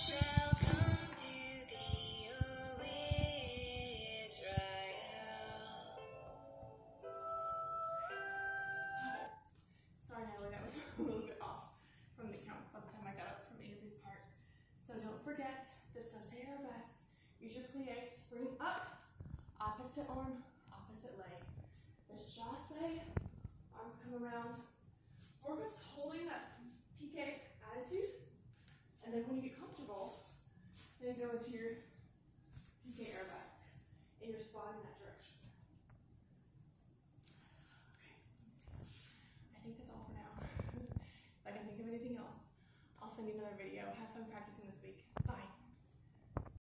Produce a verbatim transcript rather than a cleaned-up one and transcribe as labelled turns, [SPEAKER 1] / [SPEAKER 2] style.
[SPEAKER 1] shall come to thee, O Israel.
[SPEAKER 2] Sorry, Natalie, that was a little bit off from the counts by the time I got up from Avery's part. So don't forget the saute arabesque. Use your plie, spring up, opposite arm, opposite leg. The chasse, arms come around. We're just holding that piqué attitude. And then when you get comfortable, then go into your piqué arabesque. And you're squatting that direction. Okay, let me see. I think that's all for now. If I can think of anything else, I'll send you another video. Have fun practicing this week.